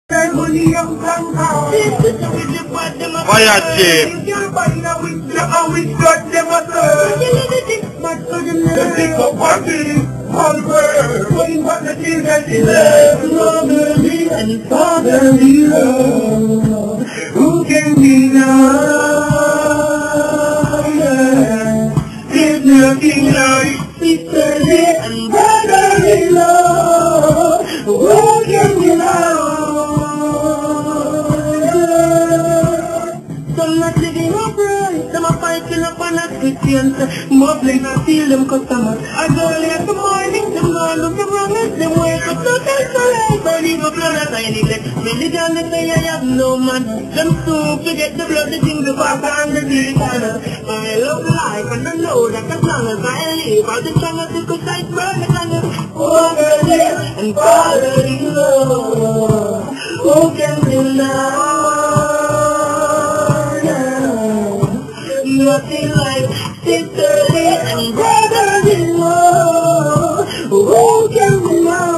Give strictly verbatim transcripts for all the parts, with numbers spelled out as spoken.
Fire Chief. Who can deny? There's nothing like sisterly and brotherly love. Who can deny? Some not living upright, some are fighting up on us Christians. More blame and steal them customers. I go early in the morning, them not look the wrongest. Them wake up no time for life, but even blood as I neglect. Religion they say I have no man. Them soon forget the blood, the things the father and the eternal. But I love life and I know that as long as I live, I'll be trying to take a sight burn the candle. Over there and fatherly love. Who can deny? Nothing like sisterly and brotherly love. Who can deny?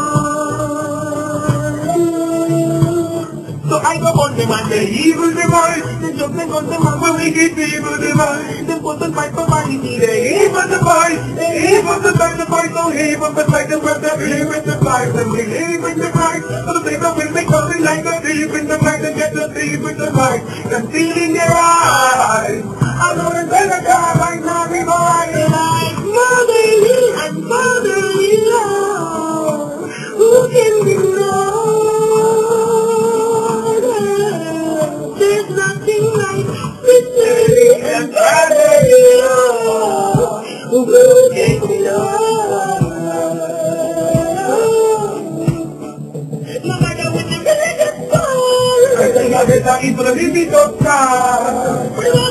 So I go on them and the evil device. The judgment on them and the wicked evil device. The person fight for vanity. The evil device. The evil the sacrifice. So evil the fight the world that believe in the life. And believe in the Christ. So the people will make something like a thief in the night and get the thief with the light. Concealing their eyes. I know it's better God right now before like motherly and fatherly love. Who can deny? There's nothing like sisterly and brotherly love. Who can deny? No matter what the religious call, I think I get that into the living of God.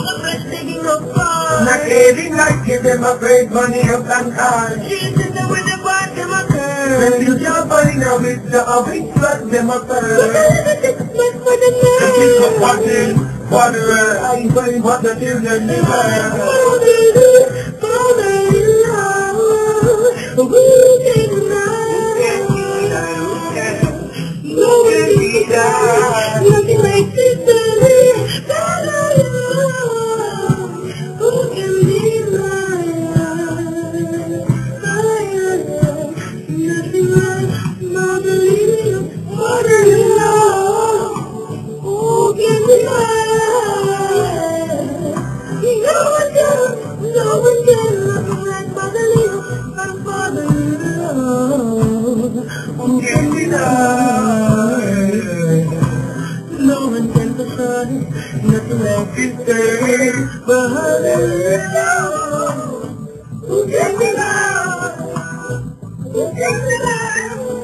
Not living like give them a great money of than time. Jesus the with the bad them a curse. When you jump on now with the awake flood them a curse. But I never take a smack for the man. The people watching, whatever, I find what the children deserve. Fatherly, fatherly love. Who can deny? Nobody dies. Nothing like sisterly, fatherly love. Who can deny? Nothing like motherly love, motherly love. Who can deny? No one can, no one can. Nothing like motherly love and fatherly love. Who can deny? No one can destroy. Nothing like sisterly, brotherly love. Who can deny? Who can deny?